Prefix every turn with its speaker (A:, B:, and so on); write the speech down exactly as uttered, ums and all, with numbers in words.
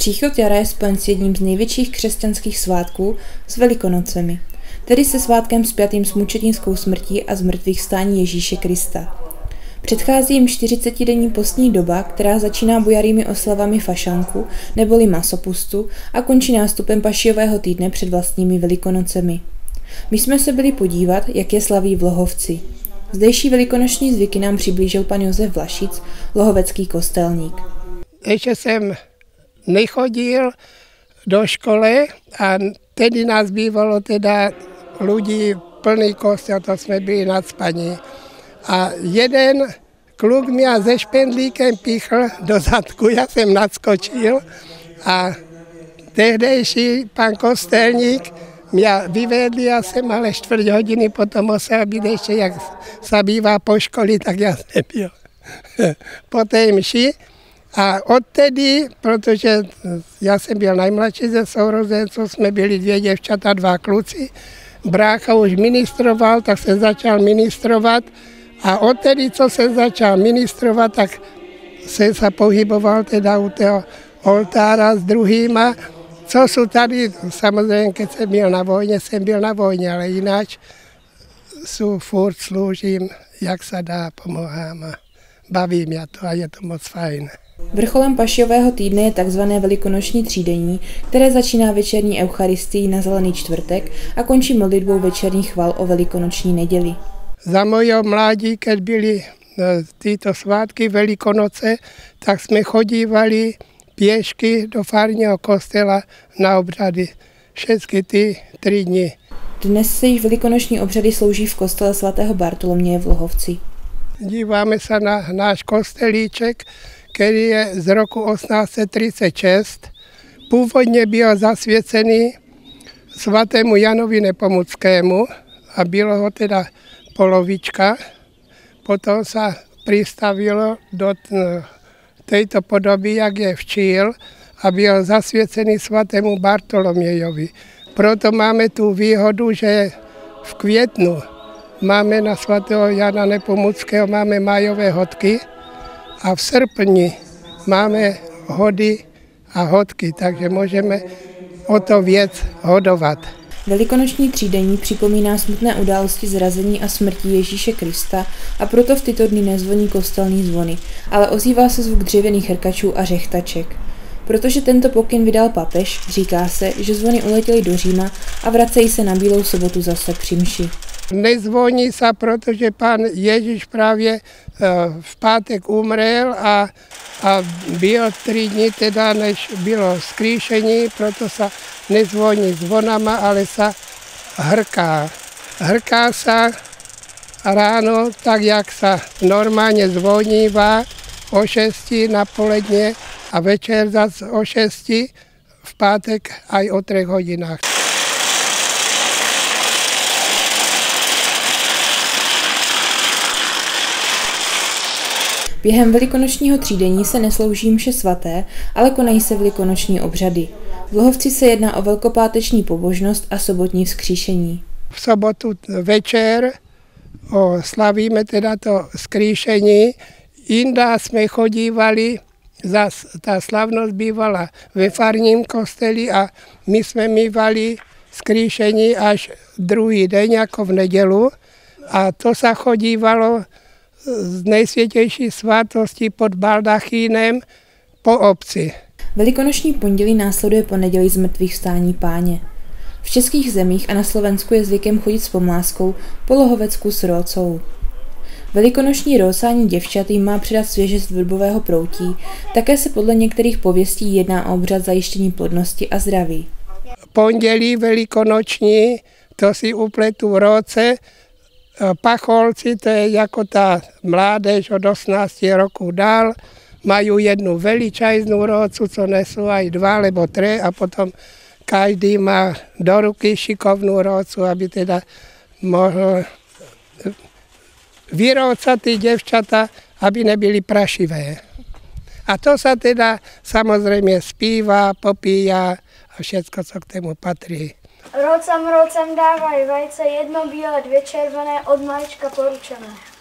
A: Příchod jara je spojen s jedním z největších křesťanských svátků, s Velikonocemi, tedy se svátkem spjatým s mučednickou smrtí a zmrtvýchvstání Ježíše Krista. Předchází jim čtyřicetidenní postní doba, která začíná bojarými oslavami fašanku neboli masopustu a končí nástupem Pašijového týdne před vlastními Velikonocemi. My jsme se byli podívat, jak je slaví v Lohovci. Zdejší velikonoční zvyky nám přiblížil pan Josef Vlašic, lohovecký kostelník.
B: Ještě jsem nechodil do školy a tedy nás bývalo teda lidí plný kostel, to jsme byli nadspaní. A jeden kluk mě se špendlíkem píchl do zadku, já jsem nadskočil a tehdejší pan kostelník mě vyvedl, já jsem ale čtvrt hodiny potom musel být ještě, jak se bývá po škole, tak já jsem byl po té mši. A odtedy, protože já jsem byl nejmladší ze sourozenců, jsme byli dvě děvčata, dva kluci, brácha už ministroval, tak se začal ministrovat. A odtedy, co se začal ministrovat, tak se se pohyboval teda u toho oltára s druhýma, co jsou tady, samozřejmě, když jsem byl na vojně, jsem byl na vojně, ale jinak jsou furt sloužím, jak se dá, pomáhám a baví mě to a je to moc fajn.
A: Vrcholem Pašijového týdne je tzv. Velikonoční třídení, které začíná večerní eucharistií na Zelený čtvrtek a končí modlitbou večerních chval o Velikonoční neděli.
B: Za mojho mládí, když byly tyto svátky Velikonoce, tak jsme chodívali pěšky do farního kostela na obřady. Všechny ty tři dny.
A: Dnes se již velikonoční obřady slouží v kostele svatého Bartoloměje v Lohovci.
B: Díváme se na náš kostelíček, který je z roku osmnáct set třicet šest. Původně byl zasvěcený svatému Janovi Nepomuckému a bylo ho teda polovička. Potom se přistavilo do této podoby, jak je včil, a byl zasvěcený svatému Bartolomějovi. Proto máme tu výhodu, že v květnu máme na svatého Jana Nepomuckého máme májové hodky a v srpni máme hody a hodky, takže můžeme o to věc hodovat.
A: Velikonoční třídení připomíná smutné události zrazení a smrti Ježíše Krista a proto v tyto dny nezvoní kostelní zvony, ale ozývá se zvuk dřevěných hrkačů a řechtaček. Protože tento pokyn vydal papež, říká se, že zvony uletěly do Říma a vracejí se na Bílou sobotu zase při mši.
B: Nezvoní se, protože pan Ježíš právě v pátek umřel a, a byl tři dny teda, než bylo vzkříšení, proto se nezvoní zvonama, ale se hrká. Hrká se ráno, tak jak se normálně zvonívá o šesti na poledně a večer zase o šesti, v pátek aj o třech hodinách.
A: Během velikonočního třídení se neslouží mše svaté, ale konají se velikonoční obřady. V Lohovci se jedná o velkopáteční pobožnost a sobotní vzkříšení.
B: V sobotu večer o, slavíme teda to vzkříšení. Jinda jsme chodívali, zas ta slavnost bývala ve farním kosteli a my jsme mívali vzkříšení až druhý den, jako v nedělu. A to se chodívalo z nejsvětější svátosti pod baldachínem po obci.
A: Velikonoční pondělí následuje po neděli zmrtvýchvstání Páně. V českých zemích a na Slovensku je zvykem chodit s pomláskou po Lohovecku s rócou. Velikonoční rócání děvčat jim má přidat svěžest vrbového proutí, také se podle některých pověstí jedná o obřad zajištění plodnosti a zdraví.
B: Pondělí velikonoční, to si upletu róce. Pacholci, to je jako ta mládež od osmnácti roků dál, mají jednu veličajnou rócu, co nesou aj dva nebo tři a potom každý má do ruky šikovnou rócu, aby teda mohl vyrócat ty děvčata, aby nebyly prašivé. A to se teda samozřejmě zpívá, popíjá a všecko, co k tomu patří.
C: Rócam, rócam dávaj vajce, jedno bílé, dvě červené, od malička poručené.